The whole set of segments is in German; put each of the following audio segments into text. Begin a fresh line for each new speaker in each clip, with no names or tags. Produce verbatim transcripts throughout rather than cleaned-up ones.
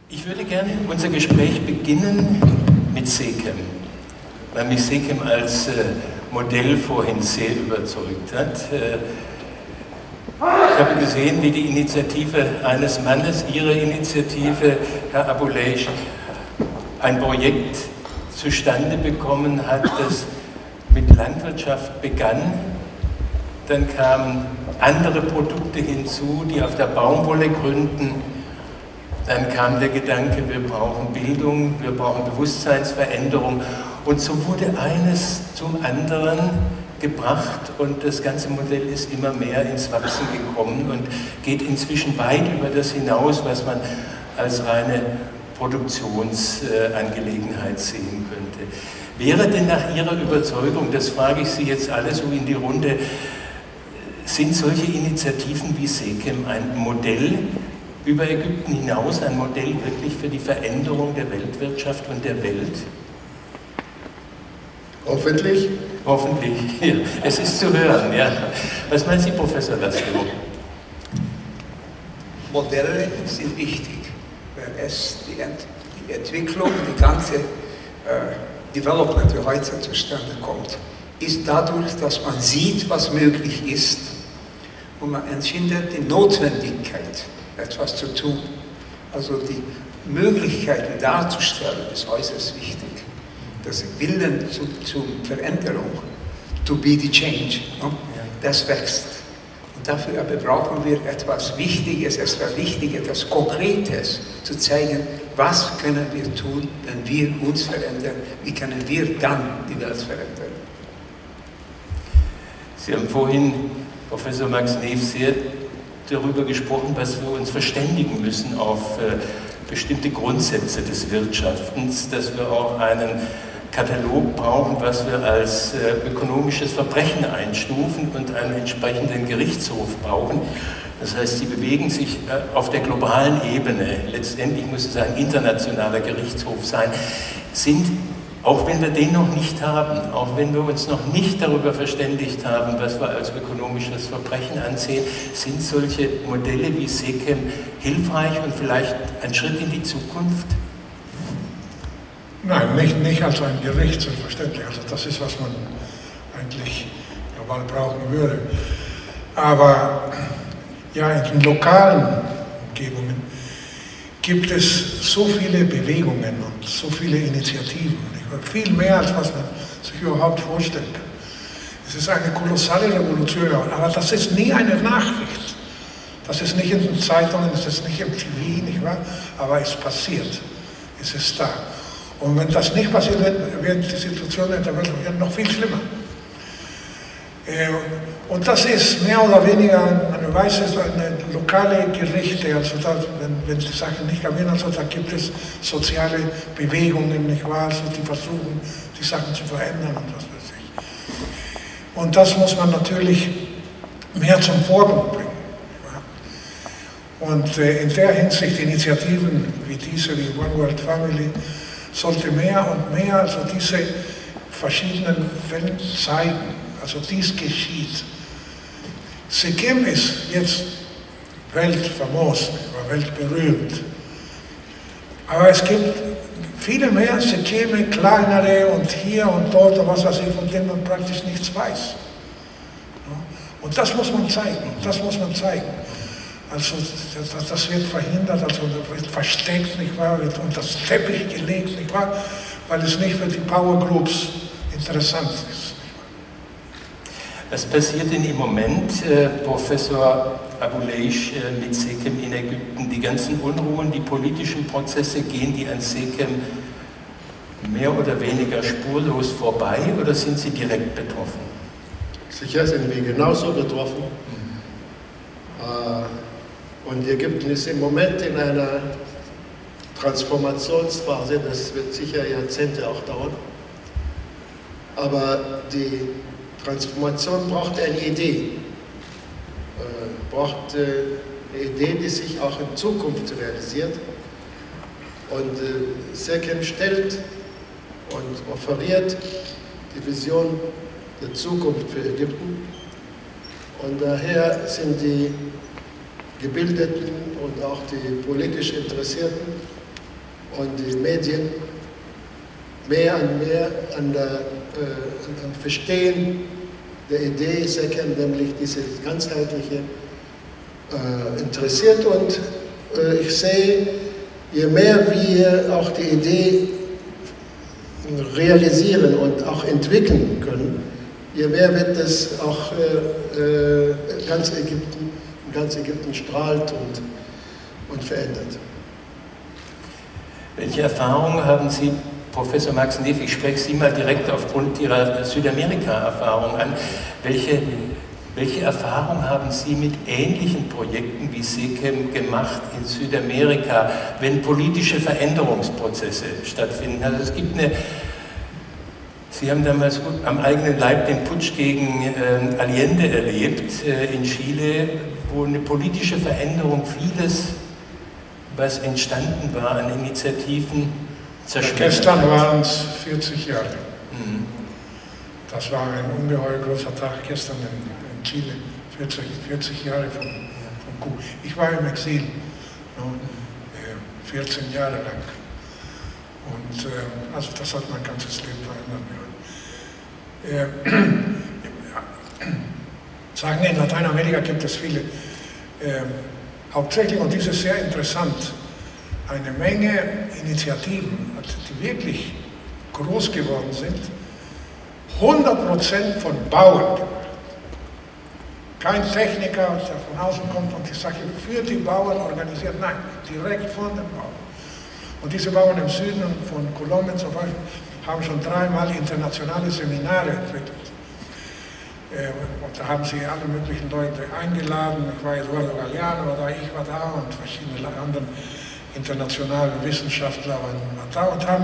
Ich würde gerne unser Gespräch beginnen mit Sechem, weil mich Sechem als äh, Modell vorhin sehr überzeugt hat. Äh, ich habe gesehen, wie die Initiative eines Mannes, Ihre Initiative, Herr Abouleish, ein Projekt zustande bekommen hat, das mit Landwirtschaft begann. Dann kamen andere Produkte hinzu, die auf der Baumwolle gründen. Dann kam der Gedanke, wir brauchen Bildung, wir brauchen Bewusstseinsveränderung. Und so wurde eines zum anderen gebracht und das ganze Modell ist immer mehr ins Wachsen gekommen und geht inzwischen weit über das hinaus, was man als reine Produktionsangelegenheit sehen könnte. Wäre denn nach Ihrer Überzeugung, das frage ich Sie jetzt alle so in die Runde, sind solche Initiativen wie Sechem ein Modell über Ägypten hinaus, ein Modell wirklich für die Veränderung der Weltwirtschaft und der Welt?
Hoffentlich.
Hoffentlich, ja. Es ist zu hören, ja. Was meinen Sie, Professor Laszlo?
Modelle sind wichtig, weil es die, Ent die Entwicklung, die ganze äh, Development, die heute zustande kommt, ist dadurch, dass man sieht, was möglich ist und man empfindet die Notwendigkeit, etwas zu tun. Also die Möglichkeiten darzustellen, ist äußerst wichtig. Das Willen zu, zur Veränderung, to be the change, no? Das wächst. Und dafür aber brauchen wir etwas Wichtiges, etwas Richtiges, etwas Konkretes, zu zeigen, was können wir tun, wenn wir uns verändern, wie können wir dann die Welt verändern.
Sie haben vorhin, Professor Max Neef, sehr darüber gesprochen, was wir uns verständigen müssen auf äh, bestimmte Grundsätze des Wirtschaftens, dass wir auch einen Katalog brauchen, was wir als äh, ökonomisches Verbrechen einstufen und einen entsprechenden Gerichtshof brauchen. Das heißt, sie bewegen sich äh, auf der globalen Ebene, letztendlich muss es ein internationaler Gerichtshof sein, sind, auch wenn wir den noch nicht haben, auch wenn wir uns noch nicht darüber verständigt haben, was wir als ökonomisches Verbrechen ansehen, sind solche Modelle wie Sechem hilfreich und vielleicht ein Schritt in die Zukunft?
Nein, nicht, nicht als ein Gericht, selbstverständlich. Also das ist, was man eigentlich global brauchen würde. Aber ja, in den lokalen Umgebungen gibt es so viele Bewegungen und so viele Initiativen. Viel mehr, als was man sich überhaupt vorstellen kann. Es ist eine kolossale Revolution, aber das ist nie eine Nachricht. Das ist nicht in den Zeitungen, es ist nicht im T V, nicht wahr? Aber es passiert. Es ist da. Und wenn das nicht passiert, wird die Situation in der Welt noch viel schlimmer. Und das ist mehr oder weniger eine Weise, eine lokale Gerichte, also da, wenn, wenn die Sachen nicht erwähnen, also da gibt es soziale Bewegungen, nicht wahr, also die versuchen, die Sachen zu verändern und was weiß ich. Und das muss man natürlich mehr zum Vorbild bringen. Und äh, in der Hinsicht Initiativen wie diese, wie One World Family, sollte mehr und mehr also diese verschiedenen Fälle zeigen. Also dies geschieht. Sechem ist jetzt weltfamos, weltberühmt. Aber es gibt viele mehr Sechem, kleinere und hier und dort, und was weiß ich, von denen man praktisch nichts weiß. Und das muss man zeigen, das muss man zeigen. Also das, das wird verhindert, also wird versteckt, nicht wahr, wird unter das Teppich gelegt, nicht wahr, weil es nicht für die Power Groups interessant ist.
Was passiert denn im Moment, äh, Professor Abouleish, äh, mit Sechem in Ägypten? Die ganzen Unruhen, die politischen Prozesse, gehen die an Sechem mehr oder weniger spurlos vorbei oder sind sie direkt betroffen?
Sicher sind wir genauso betroffen. Mhm. Äh, und Ägypten ist im Moment in einer Transformationsphase, das wird sicher Jahrzehnte auch dauern. Aber die Transformation braucht eine Idee, äh, braucht äh, eine Idee, die sich auch in Zukunft realisiert. Und äh, Sechem stellt und offeriert die Vision der Zukunft für Ägypten. Und daher sind die Gebildeten und auch die politisch Interessierten und die Medien mehr und mehr an der äh, an Verstehen der Idee Sekhem, nämlich diese ganzheitliche, äh, interessiert. Und äh, ich sehe, je mehr wir auch die Idee realisieren und auch entwickeln können, je mehr wird es auch äh, äh, ganz Ägypten, ganz Ägypten strahlt und, und verändert.
Welche Erfahrungen haben Sie, Professor Max Neff, ich spreche Sie mal direkt aufgrund Ihrer Südamerika-Erfahrung an, welche, welche Erfahrung haben Sie mit ähnlichen Projekten wie Sekhem gemacht in Südamerika, wenn politische Veränderungsprozesse stattfinden? Also es gibt eine, Sie haben damals gut am eigenen Leib den Putsch gegen äh, Allende erlebt äh, in Chile, wo eine politische Veränderung vieles, was entstanden war an Initiativen, zerschmettert.
Gestern waren es vierzig Jahre.
Mhm.
Das war ein ungeheuer großer Tag gestern in, in Chile, vierzig, vierzig Jahre von, von Kuba. Ich war im Exil, vierzehn Jahre lang. Und äh, also das hat mein ganzes Leben verändert. Äh, sagen, in Lateinamerika gibt es viele, äh, hauptsächlich, und dies ist sehr interessant, eine Menge Initiativen, die wirklich groß geworden sind, hundert Prozent von Bauern gemacht. Kein Techniker, der von außen kommt und die Sache für die Bauern organisiert, nein, direkt von den Bauern. Und diese Bauern im Süden von Kolumbien zum Beispiel haben schon dreimal internationale Seminare entwickelt. Und da haben sie alle möglichen Leute eingeladen. Ich war Eduardo Galeano, oder ich war da und verschiedene andere internationale Wissenschaftler waren da und haben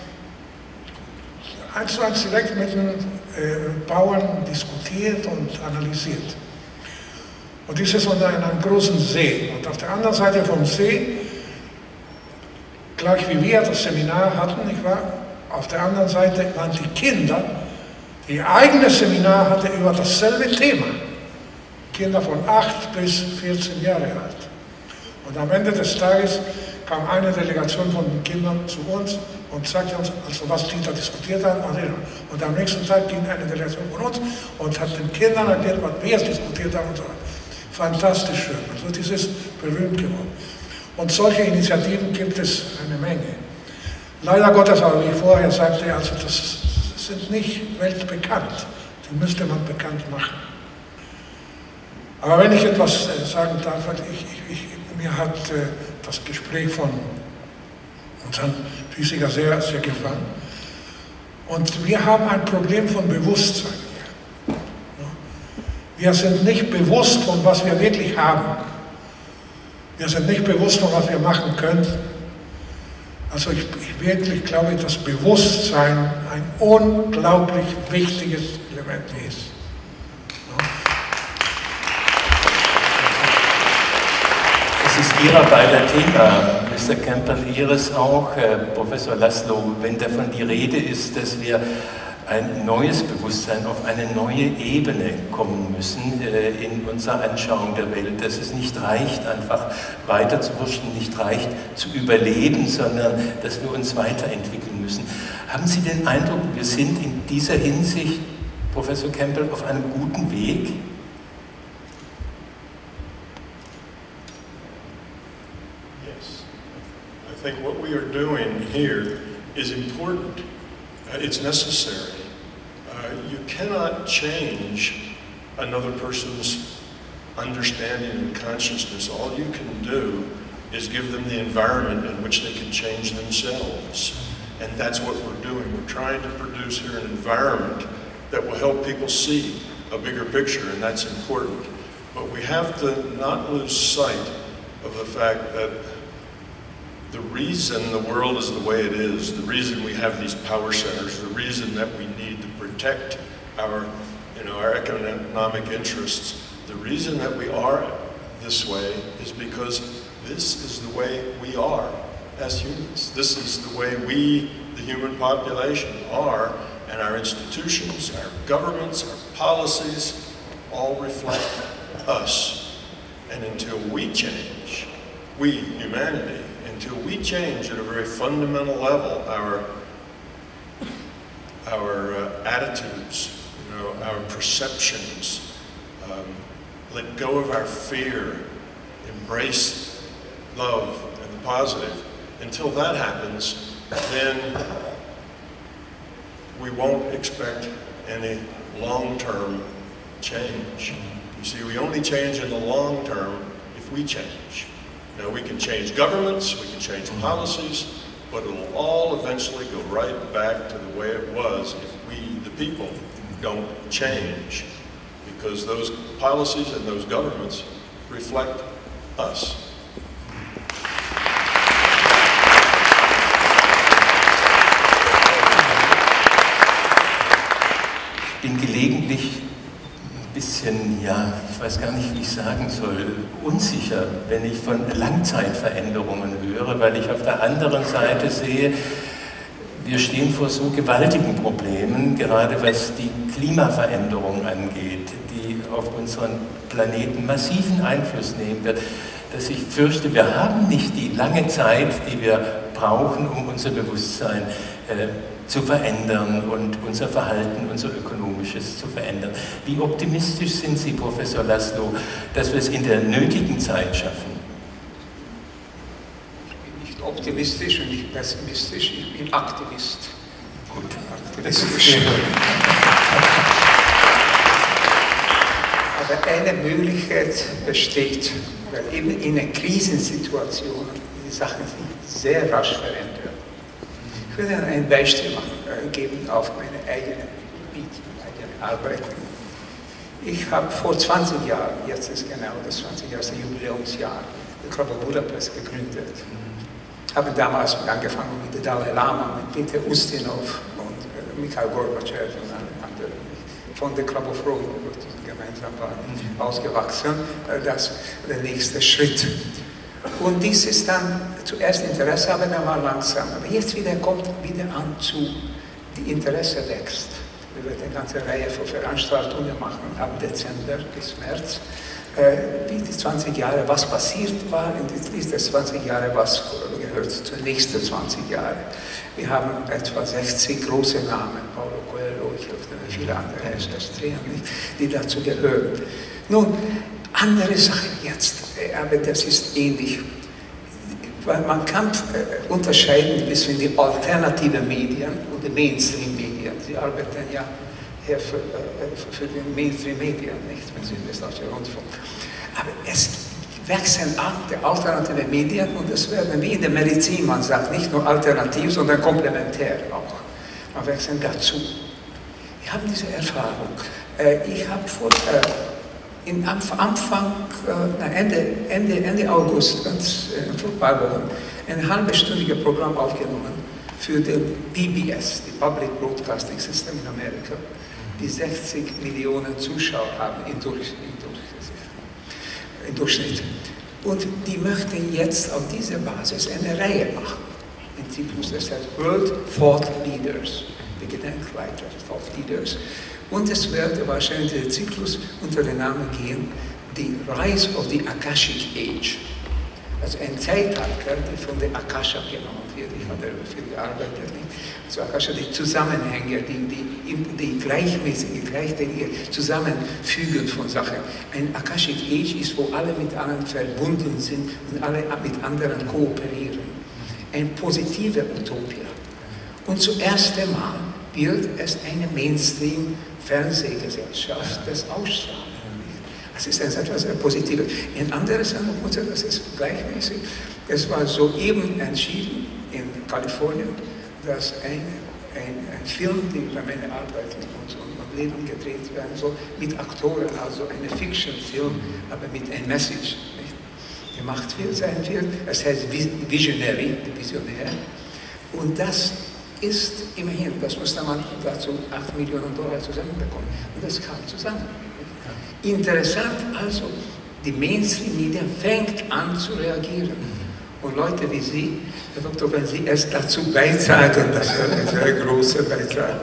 eins zu eins direkt mit den äh, Bauern diskutiert und analysiert. Und dies ist unter einem großen See. Und auf der anderen Seite vom See, gleich wie wir das Seminar hatten, nicht wahr? Auf der anderen Seite waren die Kinder, die ihr eigenes Seminar hatte über dasselbe Thema. Kinder von acht bis vierzehn Jahre alt. Und am Ende des Tages kam eine Delegation von den Kindern zu uns und sagte uns, also was die da diskutiert haben. Und am nächsten Tag ging eine Delegation von uns und hat den Kindern erklärt, was wir diskutiert haben und so weiter. Fantastisch schön. Also das ist berühmt geworden. Und solche Initiativen gibt es eine Menge. Leider Gottes, aber wie ich vorher sagte, also das sind nicht weltbekannt. Die müsste man bekannt machen. Aber wenn ich etwas sagen darf, ich, ich, ich, mir hat äh, das Gespräch von unserem Physiker sehr, sehr gefallen. Und wir haben ein Problem von Bewusstsein hier. Wir sind nicht bewusst von was wir wirklich haben. Wir sind nicht bewusst von was wir machen können. Also ich, ich wirklich glaube, dass Bewusstsein ein unglaublich wichtiges Element ist.
Es ist Ihrer beider Thema, Mister Campbell, Ihres auch, Herr Professor Laszlo, wenn davon die Rede ist, dass wir ein neues Bewusstsein auf eine neue Ebene kommen müssen äh, in unserer Anschauung der Welt, dass es nicht reicht, einfach weiterzurutschen, nicht reicht zu überleben, sondern dass wir uns weiterentwickeln müssen. Haben Sie den Eindruck, wir sind in dieser Hinsicht, Professor Campbell, auf einem guten Weg?
Yes. I think what we are doing here is important. Uh, it's necessary. Uh, you cannot change another person's understanding and consciousness. All you can do is give them the environment in which they can change themselves. And that's what we're doing. We're trying to produce here an environment that will help people see a bigger picture, and that's important. But we have to not lose sight of the fact that the reason the world is the way it is, the reason we have these power centers, the reason that we need to protect our, you know, our economic interests, the reason that we are this way is because this is the way we are as humans. This is the way we, the human population, are, and our institutions, our governments, our policies, all reflect us. And until we change, we, humanity, until we change at a very fundamental level our, our uh, attitudes, you know, our perceptions, um, let go of our fear, embrace love and the positive, until that happens, then we won't expect any long-term change. You see, we only change in the long term if we change. Now, we can change governments, we can change policies, but it'll all eventually go right back to the way it was if we, the people, don't change. Because those policies and those governments reflect us.
Ich bin gelegentlich ein bisschen, ja, ich weiß gar nicht, wie ich sagen soll, unsicher, wenn ich von Langzeitveränderungen höre, weil ich auf der anderen Seite sehe, wir stehen vor so gewaltigen Problemen, gerade was die Klimaveränderung angeht, die auf unseren Planeten massiven Einfluss nehmen wird, dass ich fürchte, wir haben nicht die lange Zeit, die wir brauchen, um unser Bewusstsein äh, zu verändern und unser Verhalten, unser ökonomisches zu verändern. Wie optimistisch sind Sie, Professor Laszlo, dass wir es in der nötigen Zeit schaffen?
Ich bin nicht optimistisch und nicht pessimistisch, ich bin Aktivist.
Gut.
Aktivistisch. Aber eine Möglichkeit besteht, weil eben in einer Krisensituation die Sachen sich sehr rasch verändern. Ich würde Ihnen ein Beispiel machen, äh, geben auf meine eigene Gebiet, eigene Arbeit. Ich habe vor zwanzig Jahren, jetzt ist genau das zwanzig Jahre Jubiläumsjahr, den Club of Budapest gegründet. Ich habe damals angefangen mit dem Dalai Lama, mit Peter Ustinov und äh, Mikhail Gorbatschow und anderen von der Club of Rome, die gemeinsam waren, ausgewachsen. Äh, das der nächste Schritt. Und dies ist dann zuerst Interesse, aber dann war langsam. Aber jetzt wieder kommt wieder an zu, die Interesse wächst. Wir werden eine ganze Reihe von Veranstaltungen machen, ab Dezember bis März. Äh, wie die zwanzig Jahre, was passiert war in den letzten zwanzig Jahren, was gehört zu den nächsten zwanzig Jahren. Wir haben etwa sechzig große Namen, Paulo Coelho, ich hoffe, viele andere, die dazu gehören. Nun, andere Sache jetzt, aber das ist ähnlich, weil man kann äh, unterscheiden zwischen den alternativen Medien und den Mainstream-Medien. Sie arbeiten ja hier für, äh, für den Mainstream-Medien, nicht für den westdeutschen Rundfunk. Aber es wechseln an die alternativen Medien und es werden wie in der Medizin, man sagt nicht nur alternativ, sondern komplementär auch. Man wechselt dazu. Wir haben diese Erfahrung. Äh, ich habe vor äh, In Anfang, äh, Ende, Ende, Ende August, ganz, äh, vor ein paar Wochen, ein halbstündiges Programm aufgenommen für den P B S, die Public Broadcasting System in Amerika, die sechzig Millionen Zuschauer haben im Durchschnitt. Im Durchschnitt. Und die möchten jetzt auf dieser Basis eine Reihe machen. Ein Zyklus, das heißt World Thought Leaders, die Gedenkleiter, Thought Leaders. Und es wird wahrscheinlich der Zyklus unter den Namen gehen, die Rise of the Akashic Age. Also ein Zeitalter, die von der Akasha genommen wird. Ich habe darüber viel gearbeitet. Also Akasha, die Zusammenhänge, die, die, die gleichmäßige, gleichzeitige Zusammenfügen von Sachen. Ein Akashic Age ist, wo alle mit allen verbunden sind und alle mit anderen kooperieren. Eine positive Utopia. Und zum ersten Mal wird es eine Mainstream-Fernsehgesellschaft das ausstrahlen. Das ist etwas Positives. Ein anderes Angebot, das ist gleichmäßig. Es war soeben entschieden in Kalifornien, dass ein, ein, ein Film, der über meine Arbeit und, und Leben gedreht werden soll, mit Aktoren, also eine Fiction-Film, aber mit einer Message nicht, gemacht wird, sein wird. Es heißt Visionary, Visionär. Und das ist immerhin, das musste man dazu acht Millionen Dollar zusammenbekommen. Und das kam zusammen. Interessant also, die Mainstream-Medien fängt an zu reagieren. Und Leute wie Sie, Herr Doktor, wenn Sie es dazu beitragen, das wäre ein sehr großer Beitrag.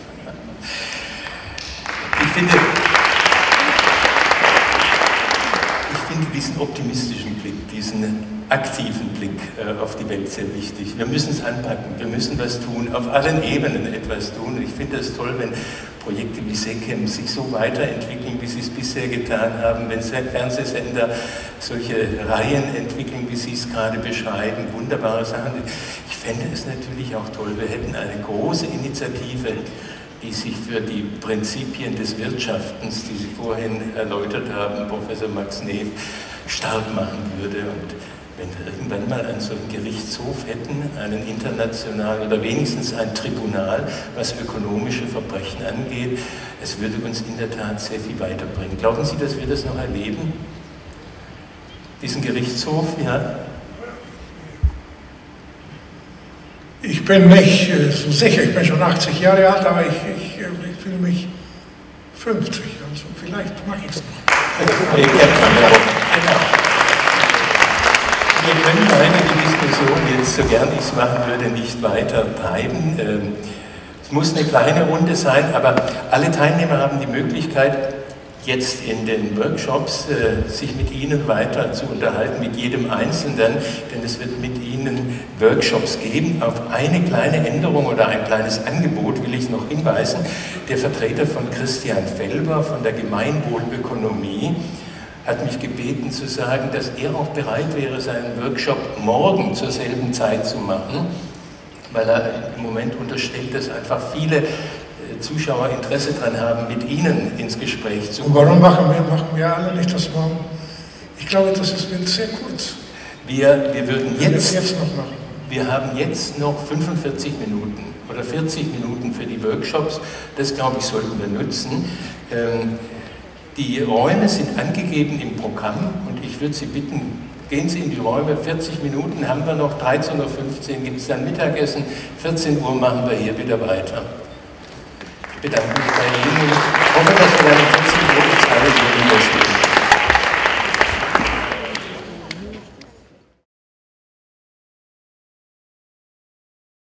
Ich finde, ich finde diesen optimistischen Blick, diesen aktiven Blick äh, auf die Welt sehr wichtig. Wir müssen es anpacken, wir müssen was tun, auf allen Ebenen etwas tun. Ich finde es toll, wenn Projekte wie SECAM sich so weiterentwickeln, wie sie es bisher getan haben, wenn Fernsehsender solche Reihen entwickeln, wie Sie es gerade beschreiben, wunderbare Sachen. Ich fände es natürlich auch toll, wir hätten eine große Initiative, die sich für die Prinzipien des Wirtschaftens, die Sie vorhin erläutert haben, Professor Max Neef, stark machen würde. Und wenn wir irgendwann mal einen solchen Gerichtshof hätten, einen internationalen oder wenigstens ein Tribunal, was ökonomische Verbrechen angeht, es würde uns in der Tat sehr viel weiterbringen. Glauben Sie, dass wir das noch erleben? Diesen Gerichtshof, ja?
Ich bin nicht äh, so sicher, ich bin schon achtzig Jahre alt, aber ich, ich, ich fühle mich fünfzig, also vielleicht mache ich es noch.
Wir können leider die Diskussion jetzt, so gern ich es machen würde, nicht weiter treiben. Es muss eine kleine Runde sein, aber alle Teilnehmer haben die Möglichkeit, jetzt in den Workshops äh, sich mit Ihnen weiter zu unterhalten, mit jedem Einzelnen, denn es wird mit Ihnen Workshops geben. Auf eine kleine Änderung oder ein kleines Angebot will ich noch hinweisen. Der Vertreter von Christian Felber von der Gemeinwohlökonomie hat mich gebeten zu sagen, dass er auch bereit wäre, seinen Workshop morgen zur selben Zeit zu machen, weil er im Moment unterstellt, dass einfach viele Zuschauer Interesse daran haben, mit Ihnen ins Gespräch zu kommen.
Und warum machen wir, machen wir alle nicht das morgen? Ich glaube, das ist wird sehr kurz.
Wir, wir würden jetzt,
jetzt noch machen.
Wir haben jetzt noch fünfundvierzig Minuten oder vierzig Minuten für die Workshops. Das, glaube ich, sollten wir nutzen. Ähm, die Räume sind angegeben im Programm und ich würde Sie bitten, gehen Sie in die Räume, vierzig Minuten haben wir noch, dreizehn Uhr fünfzehn gibt es dann Mittagessen, vierzehn Uhr machen wir hier wieder weiter. Ich bedanke mich bei Ihnen. Ich hoffe, dass